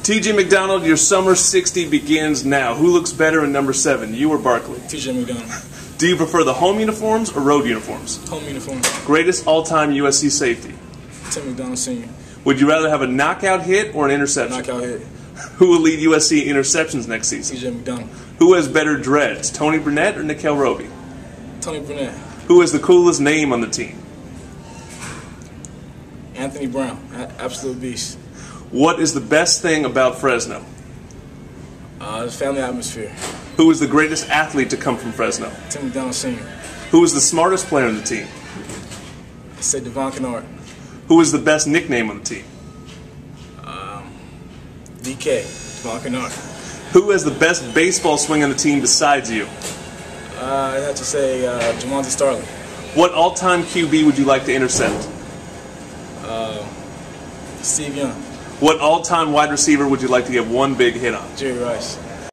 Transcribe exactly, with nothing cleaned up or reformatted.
T J McDonald, your summer sixty begins now. Who looks better in number seven, you or Barkley? T J McDonald. Do you prefer the home uniforms or road uniforms? Home uniform. Greatest all-time U S C safety? Tim McDonald Senior Would you rather have a knockout hit or an interception? Knockout hit. Who will lead U S C in interceptions next season? T J McDonald. Who has better dreads, Tony Burnett or Nickel Roby? Tony Burnett. Who has the coolest name on the team? Anthony Brown. A absolute beast. What is the best thing about Fresno? Uh, the family atmosphere. Who is the greatest athlete to come from Fresno? Tim McDonald Senior Who is the smartest player on the team? I say Devon Kennard. Who is the best nickname on the team? Um, D K. Devon Kennard. Who has the best baseball swing on the team besides you? Uh, I'd have to say uh, Jamonte Starling. What all-time Q B would you like to intercept? Uh, Steve Young. What all-time wide receiver would you like to get one big hit on? Jerry Rice.